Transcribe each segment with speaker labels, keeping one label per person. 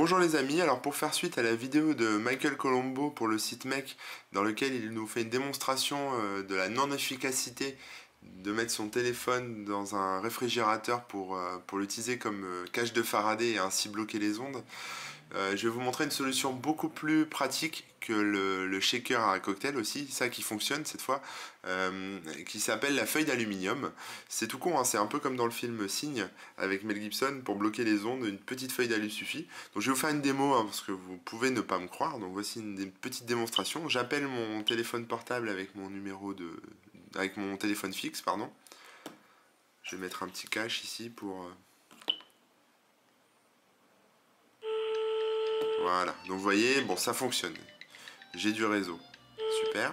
Speaker 1: Bonjour les amis, alors pour faire suite à la vidéo de Michael Colombo pour le site Mec, dans lequel il nous fait une démonstration de la non-efficacité de mettre son téléphone dans un réfrigérateur pour l'utiliser comme cage de Faraday et ainsi bloquer les ondes, je vais vous montrer une solution beaucoup plus pratique que le shaker à cocktail aussi, ça qui fonctionne cette fois, qui s'appelle la feuille d'aluminium. C'est tout con, hein, c'est un peu comme dans le film Signe avec Mel Gibson, pour bloquer les ondes, une petite feuille d'alu suffit. Donc je vais vous faire une démo, hein, parce que vous pouvez ne pas me croire, donc voici une petite démonstration. J'appelle mon téléphone portable avec mon avec mon téléphone fixe, pardon. Je vais mettre un petit cache ici pour... Voilà, donc vous voyez, bon ça fonctionne. J'ai du réseau. Super.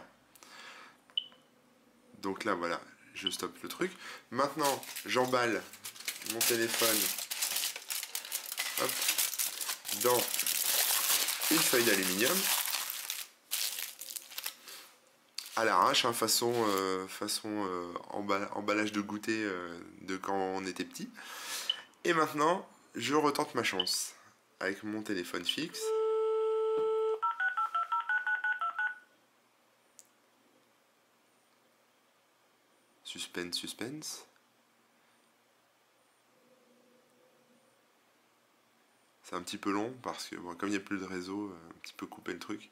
Speaker 1: Donc là voilà, je stoppe le truc. Maintenant, j'emballe mon téléphone hop, dans une feuille d'aluminium. À l'arrache, hein, façon emballage de goûter de quand on était petit. Et maintenant, je retente ma chance avec mon téléphone fixe. Suspense, suspense. C'est un petit peu long parce que bon, comme il n'y a plus de réseau, un petit peu couper le truc.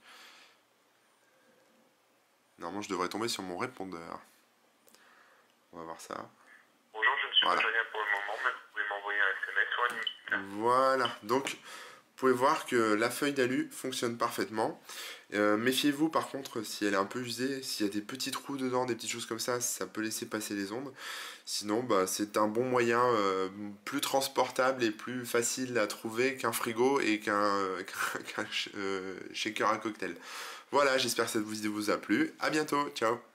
Speaker 1: Normalement, je devrais tomber sur mon répondeur. On va voir ça.
Speaker 2: Bonjour, je ne suis pas joignable pour le moment, mais vous pouvez m'envoyer un SMS ou un email.
Speaker 1: Voilà, donc vous pouvez voir que la feuille d'alu fonctionne parfaitement. Méfiez-vous par contre si elle est un peu usée, s'il y a des petits trous dedans, des petites choses comme ça peut laisser passer les ondes. Sinon, bah, c'est un bon moyen plus transportable et plus facile à trouver qu'un frigo et qu'un shaker à cocktail. Voilà, j'espère que cette vidéo vous a plu. A bientôt, ciao.